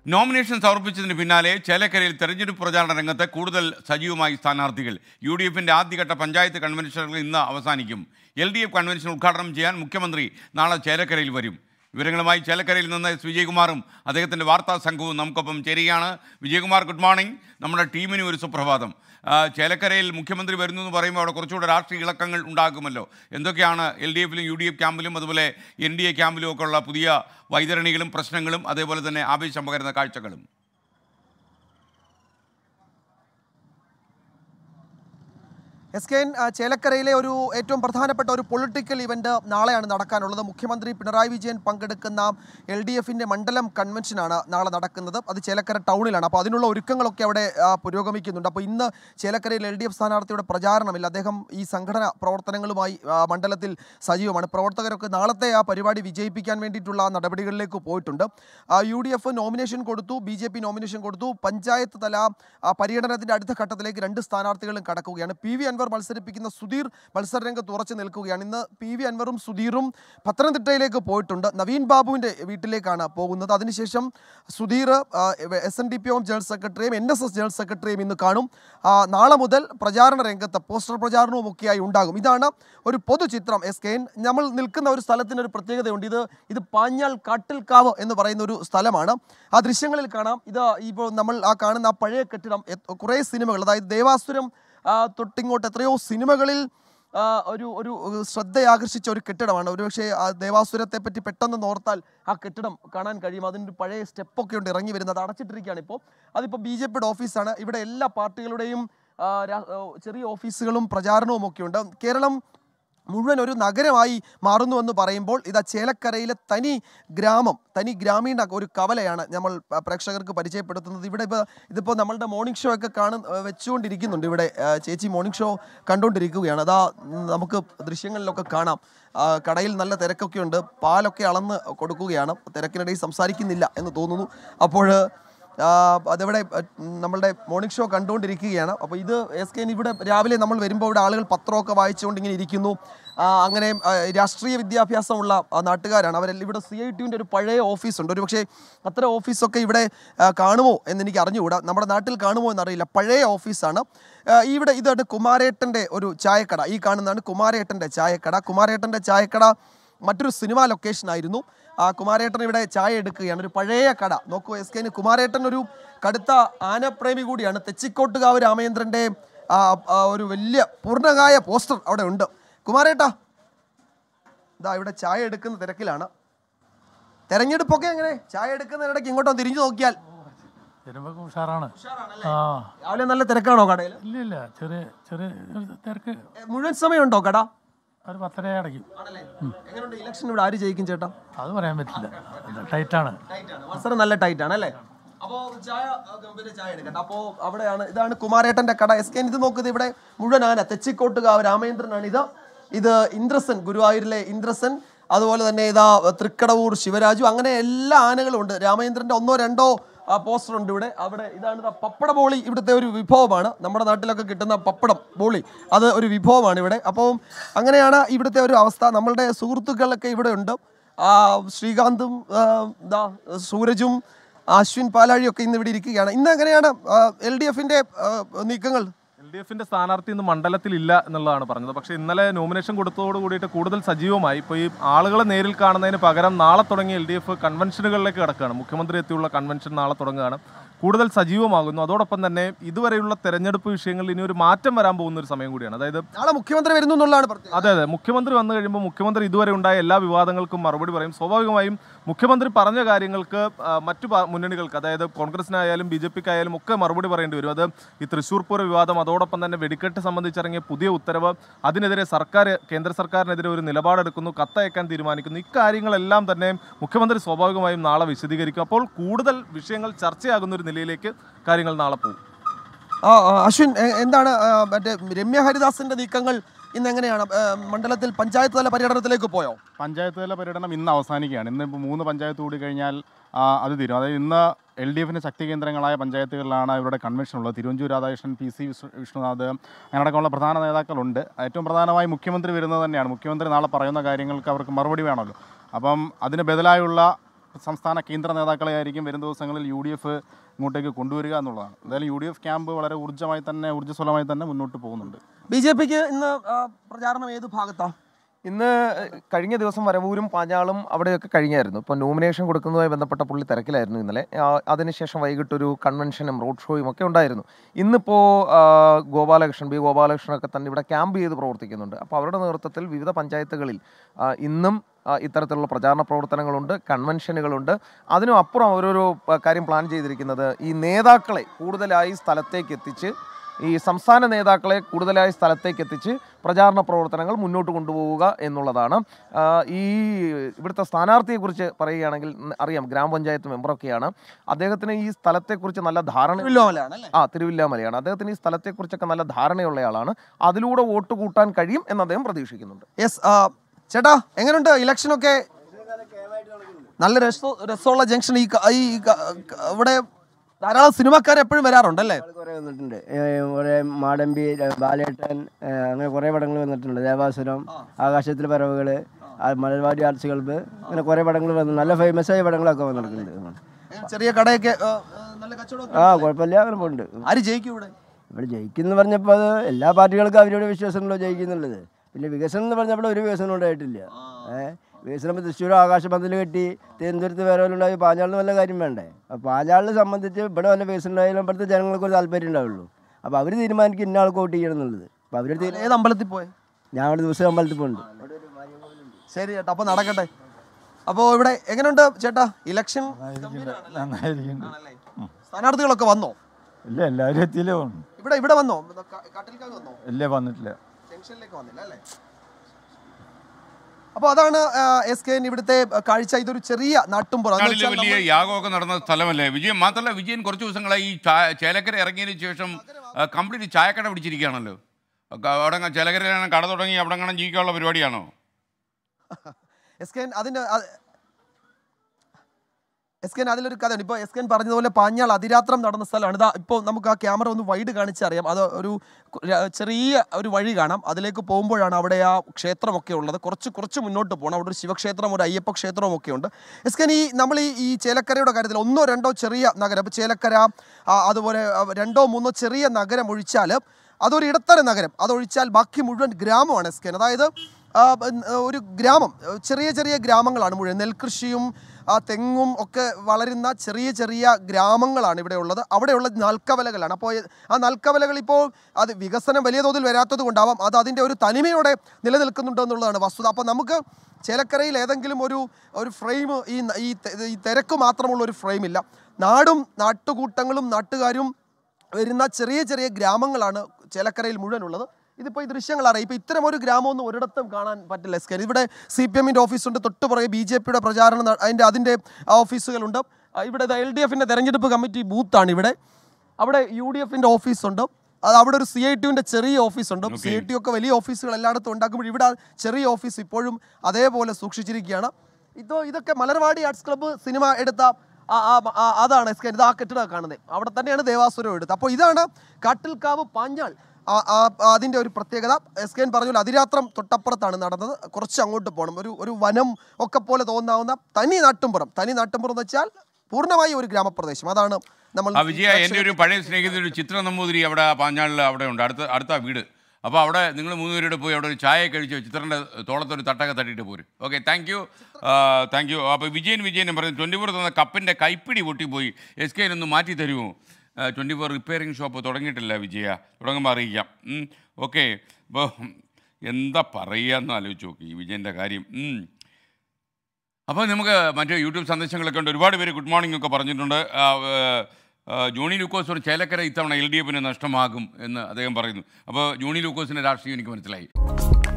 Nomination സമർപ്പിച്ചതിന് പിന്നാലെ ചേലക്കരയിൽ തെരഞ്ഞെടുപ്പ് പ്രചാരണ രംഗത്ത് കൂടുതൽ സജീവമായി സ്ഥാനാർത്ഥികൾ. UDFിൻ്റെ ആദ്യഘട്ട പഞ്ചായത്ത് കൺവെൻഷനുകൾ ഇന്ന് അവസാനിക്കും. LDF കൺവെൻഷൻ ഉദ്ഘാടനം ചെയ്യാൻ മുഖ്യമന്ത്രി നാളെ ചേലക്കരയിൽ വരും. വിവരങ്ങളുമായി ചേലക്കരയിൽ നിന്ന് എസ് വിജയകുമാറും അദ്ദേഹത്തിൻ്റെ വാർത്താ സംഘവും നമുക്കൊപ്പം ചേരുകയാണ്. Vijayakumar, good morning. നമ്മുടെ ടീമിന് ഒരു സുപ്രഭാതം. ചേലക്കരയിൽ മുഖ്യമന്ത്രി വരുന്നു എന്ന് പറയുമ്പോൾ അവിടെ കുറച്ചുകൂടെ രാഷ്ട്രീയ ഇളക്കങ്ങൾ ഉണ്ടാകുമല്ലോ. എന്തൊക്കെയാണ് LDFിലും UDF ക്യാമ്പിലും അതുപോലെ NDA ക്യാമ്പിലും ഒക്കെ ഉള്ള പുതിയ വൈതരണികളും പ്രശ്നങ്ങളും അതേപോലെ തന്നെ ആവേശം പകരുന്ന കാഴ്ചകളും? SKN ചേലക്കരയിലെ ഒരു ഏറ്റവും പ്രധാനപ്പെട്ട ഒരു പൊളിറ്റിക്കൽ ഇവന്റ് നാളെയാണ് നടക്കാനുള്ളത്. മുഖ്യമന്ത്രി പിണറായി വിജയൻ പങ്കെടുക്കുന്ന LDFിൻ്റെ മണ്ഡലം കൺവെൻഷനാണ് നാളെ നടക്കുന്നത്. അത് ചേലക്കര ടൗണിലാണ്. അപ്പോൾ അതിനുള്ള ഒരുക്കങ്ങളൊക്കെ അവിടെ പുരോഗമിക്കുന്നുണ്ട്. അപ്പോൾ ഇന്ന് ചേലക്കരയിൽ LDF സ്ഥാനാർത്ഥിയുടെ പ്രചാരണമില്ല. അദ്ദേഹം ഈ സംഘടന പ്രവർത്തനങ്ങളുമായി മണ്ഡലത്തിൽ സജീവമാണ്. പ്രവർത്തകരൊക്കെ നാളത്തെ ആ പരിപാടി വിജയിപ്പിക്കാൻ വേണ്ടിയിട്ടുള്ള നടപടികളിലേക്ക് പോയിട്ടുണ്ട്. UDF നോമിനേഷൻ കൊടുത്തു, BJP നോമിനേഷൻ കൊടുത്തു. പഞ്ചായത്ത് തല പര്യടനത്തിൻ്റെ അടുത്ത ഘട്ടത്തിലേക്ക് 2 സ്ഥാനാർത്ഥികളും കടക്കുകയാണ്. PV അൻവർ മത്സരിപ്പിക്കുന്ന സുധീർ മത്സരരംഗത്ത് ഉറച്ചു നിൽക്കുകയാണ്. ഇന്ന് PV അൻവറും സുധീറും പത്തനംതിട്ടയിലേക്ക് പോയിട്ടുണ്ട്. നവീൻ ബാബുവിൻ്റെ വീട്ടിലേക്കാണ് പോകുന്നത്. അതിനുശേഷം സുധീർ SNDP ജനറൽ സെക്രട്ടറിയും NSS ജനറൽ സെക്രട്ടറിയും ഇന്ന് കാണും. നാളെ മുതൽ പ്രചാരണ രംഗത്ത് പോസ്റ്റർ പ്രചാരണവും ഒക്കെയായി ഉണ്ടാകും. ഇതാണ് ഒരു പൊതുചിത്രം. SKN നമ്മൾ നിൽക്കുന്ന ഒരു സ്ഥലത്തിനൊരു പ്രത്യേകതയുണ്ട്. ഇത് പാഞ്ഞാൽ കാട്ടിൽക്കാവ് എന്ന് പറയുന്ന ഒരു സ്ഥലമാണ്. ആ ദൃശ്യങ്ങളിൽ കാണാം. ഇത് ഇപ്പോൾ നമ്മൾ കാണുന്ന ആ പഴയ കെട്ടിടം കുറേ സിനിമകൾ, അതായത് ദേവാസുരം തൊട്ടിങ്ങോട്ട് എത്രയോ സിനിമകളിൽ ഒരു ശ്രദ്ധയാകർഷിച്ച ഒരു കെട്ടിടമാണ്. ഒരുപക്ഷെ ആ ദേവാസുരത്തെ പറ്റി പെട്ടെന്ന് ഓർത്താൽ ആ കെട്ടിടം കാണാൻ കഴിയും. അതിൻ്റെ പഴയ സ്റ്റെപ്പൊക്കെ ഉണ്ട് ഇറങ്ങി വരുന്നത്. അടച്ചിട്ടിരിക്കുകയാണ് ഇപ്പോൾ. അതിപ്പോൾ BJPയുടെ ഓഫീസാണ്. ഇവിടെ എല്ലാ പാർട്ടികളുടെയും ചെറിയ ഓഫീസുകളും പ്രചാരണവും ഒക്കെ ഉണ്ട്. കേരളം മുഴുവൻ ഒരു നഗരമായി മാറുന്നുവെന്ന് പറയുമ്പോൾ ഇതാ ചേലക്കരയിലെ തനി ഗ്രാമീണ ഒരു കവലയാണ് നമ്മൾ പ്രേക്ഷകർക്ക് പരിചയപ്പെടുത്തുന്നത്. ഇവിടെ ഇതിപ്പോൾ നമ്മളുടെ മോർണിംഗ് ഷോ ഒക്കെ വെച്ചുകൊണ്ടിരിക്കുന്നുണ്ട്. ഇവിടെ ചേച്ചി മോർണിംഗ് ഷോ കണ്ടുകൊണ്ടിരിക്കുകയാണ്. അതാ നമുക്ക് ദൃശ്യങ്ങളിലൊക്കെ കാണാം. കടയിൽ നല്ല തിരക്കൊക്കെ ഉണ്ട്. പാലൊക്കെ അളന്ന് കൊടുക്കുകയാണ്. തിരക്കിനിടയിൽ സംസാരിക്കുന്നില്ല എന്ന് തോന്നുന്നു. അപ്പോൾ അതവിടെ നമ്മളുടെ മോർണിംഗ് ഷോ കണ്ടുകൊണ്ടിരിക്കുകയാണ്. അപ്പോൾ ഇത് SKN ഇവിടെ രാവിലെ നമ്മൾ വരുമ്പോൾ ഇവിടെ ആളുകൾ പത്രമൊക്കെ വായിച്ചുകൊണ്ട് ഇങ്ങനെ ഇരിക്കുന്നു. അങ്ങനെ രാഷ്ട്രീയ വിദ്യാഭ്യാസമുള്ള നാട്ടുകാരാണ് അവരെല്ലാം. ഇവിടെ CITൻ്റെ ഒരു പഴയ ഓഫീസുണ്ട്. ഒരു പക്ഷേ അത്ര ഓഫീസൊക്കെ ഇവിടെ കാണുമോ എന്നെനിക്ക് അറിഞ്ഞുകൂടാ. നമ്മുടെ നാട്ടിൽ കാണുമോ എന്നറിയില്ല. പഴയ ഓഫീസാണ്. ഇവിടെ ഇതാണ് കുമാരേട്ടൻ്റെ ഒരു ചായക്കട. ഈ കാണുന്നതാണ് കുമാരേട്ടൻ്റെ ചായക്കട. കുമാരേട്ടൻ്റെ ചായക്കട മറ്റൊരു സിനിമാ ലൊക്കേഷനായിരുന്നു. കുമാരേട്ടൻ ഇവിടെ ചായ എടുക്കുകയാണ്. ഒരു പഴയ കട നോക്കൂ. SKN കുമാരേട്ടൻ ഒരു കടുത്ത ആനപ്രേമി കൂടിയാണ്. തെച്ചിക്കോട്ടുകാവ് രാമചന്ദ്രൻ്റെ ഒരു വലിയ പൂർണ്ണകായ പോസ്റ്റർ അവിടെ ഉണ്ട്. കുമാരേട്ടാ ഇതാ ഇവിടെ ചായ എടുക്കുന്ന തിരക്കിലാണ്. തെരഞ്ഞെടുപ്പൊക്കെ എങ്ങനെ? ചായ എടുക്കുന്നതിനിടയ്ക്ക് ഇങ്ങോട്ടോ തിരിഞ്ഞു നോക്കിയാൽ രാവിലെ നല്ല തിരക്കാണോ കടയിൽ? ഇല്ല, ചെറിയ തിരക്ക്. മുഴുവൻ സമയമുണ്ടോ കട? ഒരു 10:30 അടയ്ക്കും. എങ്ങനെയുണ്ട് ഇലക്ഷൻ? ഇവിടെ ആര് ജയിക്കും ചേട്ടാ? അത് പറയാൻ പറ്റില്ല. ടൈറ്റാണ്. മത്സരം നല്ല ടൈറ്റാണ് അല്ലേ? അപ്പോൾ ചായ എടുക്കട്ടെ. അപ്പോൾ അവിടെയാണ്. ഇതാണ് കുമാരേട്ടൻ്റെ കട. SKN ഇത് നോക്കുന്നത് ഇവിടെ മുഴുവൻ ആന. തെച്ചിക്കോട്ടുകാവ് രാമചന്ദ്രനാണ് ഇത് ഇന്ദ്രസൻ, ഗുരുവായൂരിലെ ഇന്ദ്രസൻ. അതുപോലെ തന്നെ ഇതാ തൃക്കടവൂർ ശിവരാജു. അങ്ങനെ എല്ലാ ആനകളും ഉണ്ട്. രാമചന്ദ്രൻ്റെ 1-2 പോസ്റ്റർ ഉണ്ട് ഇവിടെ. അവിടെ ഇതാണ് പപ്പട ബോളി. ഇവിടുത്തെ ഒരു വിഭവമാണ്. നമ്മുടെ നാട്ടിലൊക്കെ കിട്ടുന്ന പപ്പടം ബോളി അത് ഒരു വിഭവമാണ് ഇവിടെ. അപ്പോൾ അങ്ങനെയാണ് ഇവിടുത്തെ ഒരു അവസ്ഥ. നമ്മളുടെ സുഹൃത്തുക്കളൊക്കെ ഇവിടെ ഉണ്ട്. ശ്രീകാന്തും സൂരജും അശ്വിൻ പാലാഴിയൊക്കെ ഇന്ന് ഇവിടെ ഇരിക്കുകയാണ്. ഇന്ന് എങ്ങനെയാണ് LDFിൻ്റെ നീക്കങ്ങൾ? LDFിൻ്റെ സ്ഥാനാർത്ഥി ഇന്ന് മണ്ഡലത്തിലില്ല എന്നുള്ളതാണ് പറഞ്ഞത്. പക്ഷേ ഇന്നലെ നോമിനേഷൻ കൊടുത്തതോട് കൂടിയിട്ട് കൂടുതൽ സജീവമായി. ഇപ്പോൾ ഈ ആളുകളെ നേരിൽ കാണുന്നതിന് പകരം നാളെ തുടങ്ങി LDF കൺവെൻഷനുകളിലേക്ക് കിടക്കുകയാണ്. മുഖ്യമന്ത്രി എത്തിയുള്ള കൺവെൻഷൻ നാളെ തുടങ്ങുകയാണ്. കൂടുതൽ സജീവമാകുന്നു. അതോടൊപ്പം തന്നെ ഇതുവരെയുള്ള തെരഞ്ഞെടുപ്പ് വിഷയങ്ങളിൽ ഇനി ഒരു മാറ്റം വരാൻ പോകുന്ന ഒരു സമയം കൂടിയാണ്. അതായത് നാളെ മുഖ്യമന്ത്രി വരുന്നു എന്നുള്ളതാണ്. അതെ, മുഖ്യമന്ത്രി വന്നു കഴിയുമ്പോൾ മുഖ്യമന്ത്രി ഇതുവരെ ഉണ്ടായ എല്ലാ വിവാദങ്ങൾക്കും മറുപടി പറയും. സ്വാഭാവികമായും മുഖ്യമന്ത്രി പറഞ്ഞ കാര്യങ്ങൾക്ക് മറ്റു മുന്നണികൾക്ക്, അതായത് കോൺഗ്രസിനായാലും BJPക്കായാലും ഒക്കെ മറുപടി പറയേണ്ടി വരും. അത് ഈ തൃശ്ശൂർ പൂര വിവാദം, അതോടൊപ്പം തന്നെ വെടിക്കെട്ട് സംബന്ധിച്ചിറങ്ങിയ പുതിയ ഉത്തരവ്, അതിനെതിരെ കേന്ദ്ര സർക്കാരിനെതിരെ ഒരു നിലപാടെടുക്കുന്നു, കത്തയക്കാൻ തീരുമാനിക്കുന്നു. ഇക്കാര്യങ്ങളെല്ലാം തന്നെ മുഖ്യമന്ത്രി സ്വാഭാവികമായും നാളെ വിശദീകരിക്കും. അപ്പോൾ കൂടുതൽ വിഷയങ്ങൾ ചർച്ചയാകുന്ന ഒരു നിലയിലേക്ക് കാര്യങ്ങൾ നാളെ പോകും. അശ്വിൻ, എന്താണ് മറ്റേ രമ്യ ഹരിദാസിന്റെ നീക്കങ്ങൾ ഇന്ന് എങ്ങനെയാണ്? മണ്ഡലത്തിൽ പഞ്ചായത്ത് തല പര്യടനത്തിലേക്ക് പോയോ? പഞ്ചായത്ത് തല പര്യടനം ഇന്ന് അവസാനിക്കുകയാണ്. ഇന്ന് ഇപ്പോൾ 3 പഞ്ചായത്ത് കൂടി കഴിഞ്ഞാൽ അത് തീരും. അതായത് ഇന്ന് LDFിൻ്റെ ശക്തി കേന്ദ്രങ്ങളായ പഞ്ചായത്തുകളിലാണ് ഇവരുടെ കൺവെൻഷൻ ഉള്ളത്. തിരുവഞ്ചൂർ രാധാകൃഷ്ണൻ, PC വിഷ്ണുനാഥ് അങ്ങനെയൊക്കെയുള്ള പ്രധാന നേതാക്കളുണ്ട്. ഏറ്റവും പ്രധാനമായി മുഖ്യമന്ത്രി വരുന്നത് തന്നെയാണ്. മുഖ്യമന്ത്രി നാളെ പറയുന്ന കാര്യങ്ങൾക്ക് അവർക്ക് മറുപടി വേണമല്ലോ. അപ്പം അതിന് ബദലായുള്ള സംസ്ഥാന കേന്ദ്ര നേതാക്കളെ ആയിരിക്കും വരും ദിവസങ്ങളിൽ UDF ഇങ്ങോട്ടേക്ക് കൊണ്ടുവരിക എന്നുള്ളതാണ്. എന്തായാലും UDF ക്യാമ്പ് വളരെ ഊർജ്ജസ്വലമായി തന്നെ മുന്നോട്ട് പോകുന്നുണ്ട്. BJPക്ക് ഇന്ന് പ്രചാരണം ഏത് ഭാഗത്താണ്? ഇന്ന് കഴിഞ്ഞ ദിവസം വരവൂരും പാഞ്ഞാളും അവിടെയൊക്കെ കഴിഞ്ഞായിരുന്നു. ഇപ്പോൾ നോമിനേഷൻ കൊടുക്കുന്നതുമായി ബന്ധപ്പെട്ട പുള്ളി തിരക്കിലായിരുന്നു ഇന്നലെ. അതിനുശേഷം വൈകിട്ടൊരു കൺവെൻഷനും റോഡ് ഷോയും ഒക്കെ ഉണ്ടായിരുന്നു. ഇന്നിപ്പോൾ ബി ഗോപാലകൃഷ്ണനൊക്കെ തന്നെ ഇവിടെ ക്യാമ്പ് ചെയ്ത് പ്രവർത്തിക്കുന്നുണ്ട്. അപ്പോൾ അവരുടെ നേതൃത്വത്തിൽ വിവിധ പഞ്ചായത്തുകളിൽ ഇന്നും ഇത്തരത്തിലുള്ള പ്രചാരണ പ്രവർത്തനങ്ങളുണ്ട്, കൺവെൻഷനുകളുണ്ട്. അതിനും അപ്പുറം അവരൊരു കാര്യം പ്ലാൻ ചെയ്തിരിക്കുന്നത് ഈ നേതാക്കളെ കൂടുതലായി സ്ഥലത്തേക്ക് എത്തിച്ച് ഈ സംസ്ഥാന നേതാക്കളെ കൂടുതലായി സ്ഥലത്തേക്ക് എത്തിച്ച് പ്രചാരണ പ്രവർത്തനങ്ങൾ മുന്നോട്ട് കൊണ്ടുപോവുക എന്നുള്ളതാണ്. ഇവിടുത്തെ സ്ഥാനാർത്ഥിയെക്കുറിച്ച് പറയുകയാണെങ്കിൽ അറിയാം, ഗ്രാമപഞ്ചായത്ത് മെമ്പറൊക്കെയാണ്. അദ്ദേഹത്തിന് ഈ സ്ഥലത്തെക്കുറിച്ച് നല്ല തിരുവില്ലാമലയാണ്. അദ്ദേഹത്തിന് ഈ സ്ഥലത്തെക്കുറിച്ചൊക്കെ നല്ല ധാരണയുള്ളയാളാണ്. അതിലൂടെ വോട്ട് കൂട്ടാൻ കഴിയും എന്ന് അദ്ദേഹം പ്രതീക്ഷിക്കുന്നുണ്ട്. ചേട്ടാ, എങ്ങനെയുണ്ട് ഇലക്ഷനൊക്കെ? നല്ല രസമുള്ള ജംഗ്ഷൻ. ഇവിടെ ധാരാളം സിനിമക്കാർ എപ്പോഴും വരാറുണ്ടല്ലേ? കുറേ വന്നിട്ടുണ്ട്. കുറേ മാടമ്പി, ബാലേട്ടൻ, അങ്ങനെ കുറേ പടങ്ങൾ വന്നിട്ടുണ്ട്. ദേവാസുരം, ആകാശത്തിലെ പറവുകൾ, മലർവാടി ആർട്സ് ക്ലബ്ബ്, അങ്ങനെ കുറേ പടങ്ങൾ വന്നു. നല്ല ഫേമസ് ആയ പടങ്ങളൊക്കെ വന്നിട്ടുണ്ട്. ചെറിയ കടയൊക്കെ കുഴപ്പമില്ല, അങ്ങനെ പോകുന്നുണ്ട്. ആര് ജയിക്കും ഇവിടെ? ഇവിടെ ജയിക്കുന്നു പറഞ്ഞപ്പോൾ അത് എല്ലാ പാർട്ടികൾക്കും അവരുടെ വിശ്വാസങ്ങളോ ജയിക്കുന്നുള്ളത്. പിന്നെ വികസനം എന്ന് പറഞ്ഞപ്പോൾ ഒരു വികസനം ഉണ്ടായിട്ടില്ല. വികസനം തൃശ്ശൂർ ആകാശപന്തൽ കെട്ടി, തിരുവനന്തപുരത്ത് വേറെ വല്ല ഉണ്ടായി, പാഞ്ഞാളിന് വല്ല കാര്യം വേണ്ടേ? അപ്പോൾ പാഞ്ഞാളിനെ സംബന്ധിച്ച് ഇവിടെ വല്ല വികസനം ഉണ്ടായാലും ഇവിടുത്തെ ജനങ്ങൾക്ക് ഒരു താല്പര്യം ഉണ്ടാവുള്ളൂ. അപ്പോൾ അവർ തീരുമാനിക്കും ഇന്ന ആൾക്ക് വോട്ട് ചെയ്യണം എന്നുള്ളത്. അപ്പോൾ അവർ ഏത് അമ്പലത്തിൽ പോയി? ഞാൻ അവിടെ ദിവസം അമ്പലത്തിൽ പോകുന്നുണ്ട്. ശരി ചേട്ടാ, അപ്പോൾ നടക്കട്ടെ. അപ്പോൾ ഇവിടെ എങ്ങനെയുണ്ട് ചേട്ടാ ഇലക്ഷൻ? സ്ഥാനാർത്ഥികളൊക്കെ വന്നോ? ഇല്ല, എല്ലാവരും എത്തിയില്ലേ. ഇവിടെ വന്നോ? കാട്ടിൽക്കാവ് വന്നോ? ഇല്ല, വന്നിട്ടില്ല. ജംഗ്ഷനിലേക്ക് വന്നില്ല അല്ലേ? അപ്പോൾ അതാണ് SKN ഇവിടുത്തെ കാഴ്ച. ഇതൊരു ചെറിയ നാട്ടുംപുറം, വലിയ യാഗമൊക്കെ നടന്ന സ്ഥലമല്ലേ വിജയൻ? മാത്രമല്ല വിജയൻ കുറച്ച് ദിവസങ്ങളായി ഈ ചേലക്കര ഇറങ്ങിയതിന് ശേഷം കംപ്ലീറ്റ് ചായക്കട പിടിച്ചിരിക്കുകയാണല്ലോ. അവിടെ ചേലക്കരയിലാണ് കട തുടങ്ങി അവിടെ കാണാൻ ജീവിക്കാനുള്ള പരിപാടിയാണോ SKN? അതിലൊരു കഥയാണ്. ഇപ്പോൾ SKN പറഞ്ഞതുപോലെ പാഞ്ഞാൾ അതിരാത്രം നടന്ന സ്ഥലമാണ്. ഇതാ ഇപ്പോൾ നമുക്ക് ആ ക്യാമറ ഒന്ന് വൈഡ് കാണിച്ചറിയാം. അത് ഒരു ചെറിയ ഒരു വഴി കാണാം. അതിലേക്ക് പോകുമ്പോഴാണ് അവിടെ ആ ക്ഷേത്രമൊക്കെ ഉള്ളത്. കുറച്ച് മുന്നോട്ട് പോകണം. അവിടെ ഒരു ശിവക്ഷേത്രം, ഒരു അയ്യപ്പ ക്ഷേത്രവും ഒക്കെ ഉണ്ട്. SKN നമ്മൾ ഈ ചേലക്കരയുടെ കാര്യത്തിൽ 1 2 ചെറിയ നഗരം, ഇപ്പോൾ ചേലക്കര, അതുപോലെ 2 3 ചെറിയ നഗരം ഒഴിച്ചാൽ അതൊരു ഇടത്തര നഗരം, അതൊഴിച്ചാൽ ബാക്കി മുഴുവൻ ഗ്രാമമാണ് SKN. അതായത് ഒരു ഗ്രാമം, ചെറിയ ഗ്രാമങ്ങളാണ് മുഴുവൻ. നെൽകൃഷിയും തെങ്ങും ഒക്കെ വളരുന്ന ചെറിയ ഗ്രാമങ്ങളാണ് ഇവിടെ ഉള്ളത്. അവിടെയുള്ള നൽക്കവലകളാണ്. അപ്പോൾ ആ നൽക്കവലകൾ ഇപ്പോൾ അത് വികസനം വലിയ തോതിൽ വരാത്തത് കൊണ്ടാവാം അത് അതിൻ്റെ ഒരു തനിമയോടെ നിലനിൽക്കുന്നുണ്ട് എന്നുള്ളതാണ് വസ്തുത. അപ്പോൾ നമുക്ക് ചേലക്കരയിൽ ഏതെങ്കിലും ഒരു ഫ്രെയിം, ഈ തിരക്ക് മാത്രമുള്ള ഒരു ഫ്രെയിമില്ല. നാട്ടുകൂട്ടങ്ങളും നാട്ടുകാരും വരുന്ന ചെറിയ ഗ്രാമങ്ങളാണ് ചേലക്കരയിൽ മുഴുവനുള്ളത്. ഇതിപ്പോൾ ഈ ദൃശ്യങ്ങൾ അറിയാം. ഇപ്പോൾ ഇത്തരം ഒരു ഗ്രാമമൊന്നും ഒരിടത്തും കാണാൻ പറ്റില്ല SKN. ഇവിടെ CPM-ന്റെ ഓഫീസുണ്ട്, തൊട്ടുപുറകെ BJP-യുടെ പ്രചാരണം അതിൻ്റെ ഓഫീസുകളുണ്ട്. ഇവിടെ LDF-ന്റെ തെരഞ്ഞെടുപ്പ് കമ്മിറ്റി ബൂത്താണ് ഇവിടെ. അവിടെ UDF-ന്റെ ഓഫീസുണ്ട്. അവിടെ ഒരു CIT-ന്റെ ചെറിയ ഓഫീസുണ്ട്. CIT ഒക്കെ വലിയ ഓഫീസുകൾ എല്ലായിടത്തും ഉണ്ടാക്കുമ്പോൾ ഇവിടെ ചെറിയ ഓഫീസ് ഇപ്പോഴും അതേപോലെ സൂക്ഷിച്ചിരിക്കുകയാണ്. ഇതൊക്കെ മലർവാടി ആർട്സ് ക്ലബ്ബ് സിനിമ എടുത്ത അതാണ് SKN. ഇത് ആ കെട്ടിടം കാണുന്നത്. അവിടെ തന്നെയാണ് ദേവാസുരം എടുത്തത്. അപ്പോൾ ഇതാണ് കാട്ടിൽക്കാവ് പാഞ്ഞാൾ. അതിൻ്റെ ഒരു പ്രത്യേകത. SKN പറഞ്ഞ അതിരാത്രം തൊട്ടപ്പുറത്താണ് നടന്നത്. കുറച്ച് അങ്ങോട്ട് പോകണം. ഒരു വനം ഒക്കെ പോലെ തോന്നാവുന്ന തനി നാട്ടുംപുറം എന്ന് വെച്ചാൽ പൂർണ്ണമായി ഒരു ഗ്രാമപ്രദേശം. അതാണ് നമ്മൾ വിജയ. എൻ്റെ ഒരു പഴയ സ്നേഹിതൻ്റെ ഒരു ചിത്ര നമ്പൂതിരി അവിടെ പാഞ്ഞാളിൽ അവിടെ ഉണ്ട്, അടുത്ത വീട്. അപ്പോൾ അവിടെ നിങ്ങൾ 3 പേരുടെ പോയി അവിടെ ഒരു ചായ കഴിച്ച് ചിത്രൻ്റെ തോളത്തൊരു തട്ടൊക്കെ തട്ടിയിട്ട് പോരും. Okay, thank you. അപ്പോൾ വിജയൻ പറഞ്ഞു 24 തന്ന കപ്പിൻ്റെ കൈപ്പിടി പൊട്ടിപ്പോയി, SKN ഒന്ന് മാറ്റി തരുമോ? 24 റിപ്പയറിംഗ് ഷോപ്പ് തുടങ്ങിയിട്ടില്ല വിജയ, തുടങ്ങുമ്പോൾ അറിയിക്കാം. ഓക്കെ, അപ്പോൾ എന്താ പറയുകയെന്ന് ആലോചിച്ച് നോക്കി ഈ വിജയൻ്റെ കാര്യം. അപ്പോൾ നമുക്ക് മറ്റേ യൂട്യൂബ് സന്ദേശങ്ങളൊക്കെ ഉണ്ട്. ഒരുപാട് പേര് ഗുഡ് മോർണിംഗ് ഒക്കെ പറഞ്ഞിട്ടുണ്ട്. ജോണി ലൂക്കോസ് ഒരു ചേലക്കര ഇത്തവണ LDF-ന് നഷ്ടമാകും എന്ന് അദ്ദേഹം പറയുന്നു. അപ്പോൾ ജോണി ലൂക്കോസിൻ്റെ രാഷ്ട്രീയം എനിക്ക് മനസ്സിലായി.